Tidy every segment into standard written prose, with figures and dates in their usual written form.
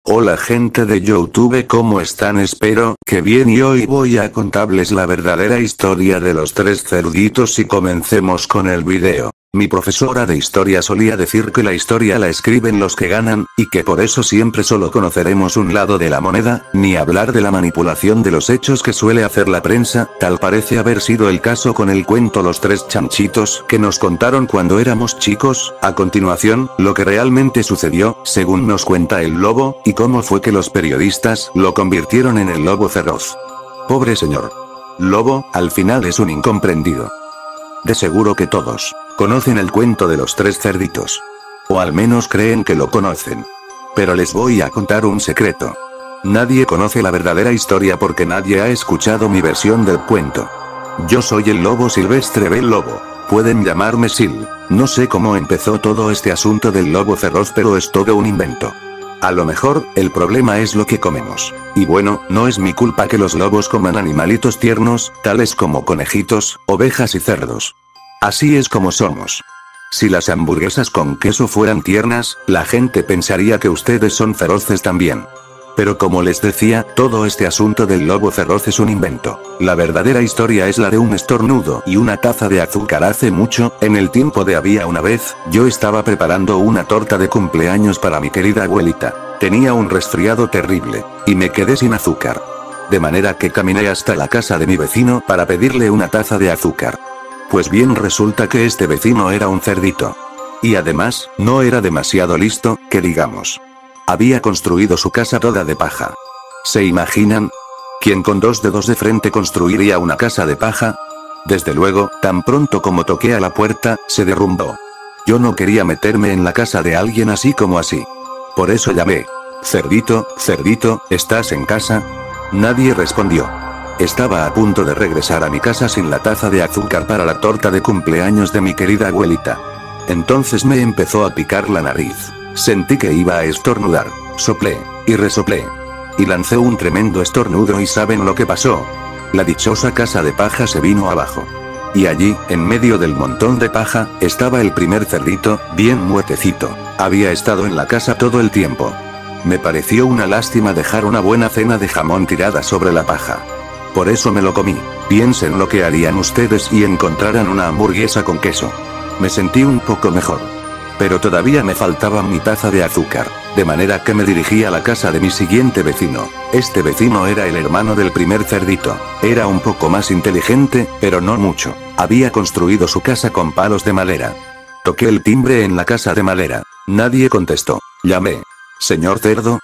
Hola gente de YouTube, ¿cómo están? Espero que bien, y hoy voy a contarles la verdadera historia de los tres cerditos y comencemos con el video. Mi profesora de historia solía decir que la historia la escriben los que ganan, y que por eso siempre solo conoceremos un lado de la moneda, ni hablar de la manipulación de los hechos que suele hacer la prensa. Tal parece haber sido el caso con el cuento Los Tres Chanchitos que nos contaron cuando éramos chicos. A continuación, lo que realmente sucedió, según nos cuenta el lobo, y cómo fue que los periodistas lo convirtieron en el lobo feroz. Pobre señor lobo, al final es un incomprendido. De seguro que todos conocen el cuento de los tres cerditos. O al menos creen que lo conocen. Pero les voy a contar un secreto. Nadie conoce la verdadera historia porque nadie ha escuchado mi versión del cuento. Yo soy el lobo silvestre Bel Lobo. Pueden llamarme Sil. No sé cómo empezó todo este asunto del lobo feroz, pero es todo un invento. A lo mejor, el problema es lo que comemos. Y bueno, no es mi culpa que los lobos coman animalitos tiernos, tales como conejitos, ovejas y cerdos. Así es como somos. Si las hamburguesas con queso fueran tiernas, la gente pensaría que ustedes son feroces también. Pero como les decía, todo este asunto del lobo feroz es un invento. La verdadera historia es la de un estornudo y una taza de azúcar. Hace mucho, en el tiempo de había una vez, yo estaba preparando una torta de cumpleaños para mi querida abuelita. Tenía un resfriado terrible, y me quedé sin azúcar. De manera que caminé hasta la casa de mi vecino para pedirle una taza de azúcar. Pues bien, resulta que este vecino era un cerdito. Y además, no era demasiado listo, que digamos. Había construido su casa toda de paja. ¿Se imaginan? ¿Quién con dos dedos de frente construiría una casa de paja? Desde luego, tan pronto como toqué a la puerta, se derrumbó. Yo no quería meterme en la casa de alguien así como así. Por eso llamé. Cerdito, cerdito, ¿estás en casa? Nadie respondió. Estaba a punto de regresar a mi casa sin la taza de azúcar para la torta de cumpleaños de mi querida abuelita. Entonces me empezó a picar la nariz. Sentí que iba a estornudar. Soplé, y resoplé. Y lancé un tremendo estornudo, y ¿saben lo que pasó? La dichosa casa de paja se vino abajo. Y allí, en medio del montón de paja, estaba el primer cerdito, bien muertecito. Había estado en la casa todo el tiempo. Me pareció una lástima dejar una buena cena de jamón tirada sobre la paja. Por eso me lo comí. Piensen lo que harían ustedes y encontraran una hamburguesa con queso. Me sentí un poco mejor. Pero todavía me faltaba mi taza de azúcar, de manera que me dirigí a la casa de mi siguiente vecino. Este vecino era el hermano del primer cerdito. Era un poco más inteligente, pero no mucho. Había construido su casa con palos de madera. Toqué el timbre en la casa de madera. Nadie contestó. Llamé. Señor cerdo,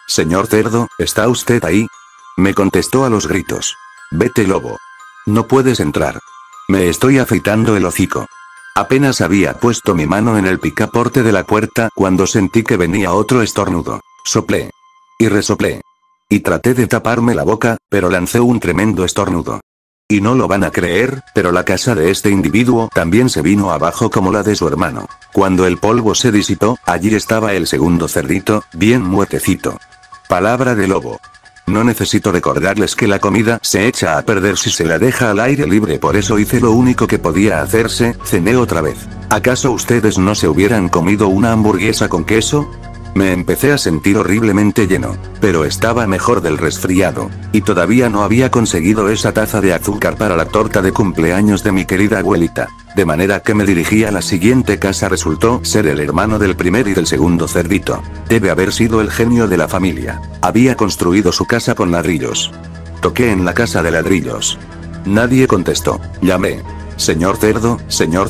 ¿está usted ahí? Me contestó a los gritos. Vete, lobo. No puedes entrar. Me estoy afeitando el hocico. Apenas había puesto mi mano en el picaporte de la puerta cuando sentí que venía otro estornudo. Soplé. Y resoplé. Y traté de taparme la boca, pero lancé un tremendo estornudo. Y no lo van a creer, pero la casa de este individuo también se vino abajo como la de su hermano. Cuando el polvo se disipó, allí estaba el segundo cerdito, bien muertecito. Palabra de lobo. No necesito recordarles que la comida se echa a perder si se la deja al aire libre, por eso hice lo único que podía hacerse, cené otra vez. ¿Acaso ustedes no se hubieran comido una hamburguesa con queso? Me empecé a sentir horriblemente lleno, pero estaba mejor del resfriado, y todavía no había conseguido esa taza de azúcar para la torta de cumpleaños de mi querida abuelita, de manera que me dirigí a la siguiente casa. Resultó ser el hermano del primer y del segundo cerdito. Debe haber sido el genio de la familia. Había construido su casa con ladrillos. Toqué en la casa de ladrillos. Nadie contestó. Llamé. Señor cerdo,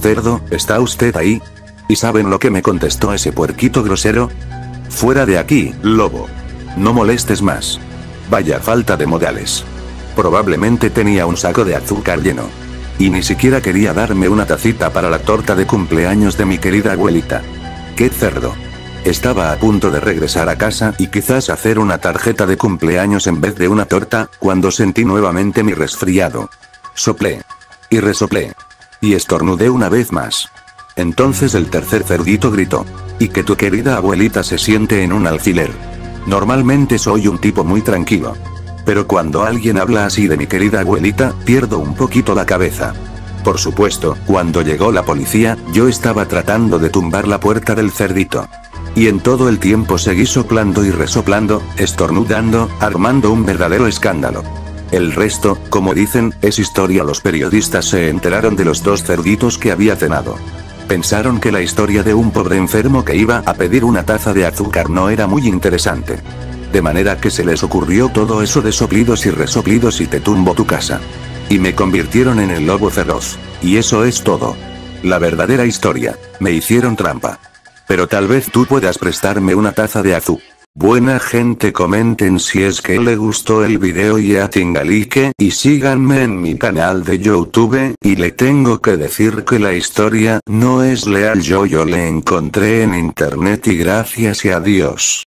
¿está usted ahí? ¿Y saben lo que me contestó ese puerquito grosero? Fuera de aquí, lobo. No molestes más. Vaya falta de modales. Probablemente tenía un saco de azúcar lleno. Y ni siquiera quería darme una tacita para la torta de cumpleaños de mi querida abuelita. ¡Qué cerdo! Estaba a punto de regresar a casa y quizás hacer una tarjeta de cumpleaños en vez de una torta, cuando sentí nuevamente mi resfriado. Soplé. Y resoplé. Y estornudé una vez más. Entonces el tercer cerdito gritó. Y que tu querida abuelita se siente en un alfiler. Normalmente soy un tipo muy tranquilo. Pero cuando alguien habla así de mi querida abuelita, pierdo un poquito la cabeza. Por supuesto, cuando llegó la policía, yo estaba tratando de tumbar la puerta del cerdito. Y en todo el tiempo seguí soplando y resoplando, estornudando, armando un verdadero escándalo. El resto, como dicen, es historia. Los periodistas se enteraron de los 2 cerditos que había cenado. Pensaron que la historia de un pobre enfermo que iba a pedir una taza de azúcar no era muy interesante. De manera que se les ocurrió todo eso de soplidos y resoplidos y te tumbo tu casa. Y me convirtieron en el lobo feroz. Y eso es todo. La verdadera historia. Me hicieron trampa. Pero tal vez tú puedas prestarme una taza de azúcar. Buena gente, comenten si es que le gustó el video y a tingalique, y síganme en mi canal de YouTube, y le tengo que decir que la historia no es leal, yo le encontré en internet y gracias y adiós.